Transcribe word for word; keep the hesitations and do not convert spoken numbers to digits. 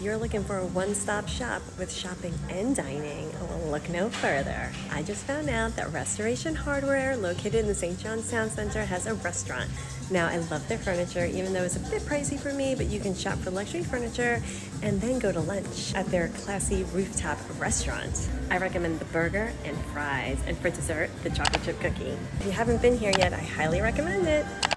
you're looking for a one-stop shop with shopping and dining, well, look no further. I just found out that Restoration Hardware, located in the Saint John's Town Center, has a restaurant. Now, I love their furniture, even though it's a bit pricey for me, but you can shop for luxury furniture and then go to lunch at their classy rooftop restaurant. I recommend the burger and fries, and for dessert, the chocolate chip cookie. If you haven't been here yet, I highly recommend it.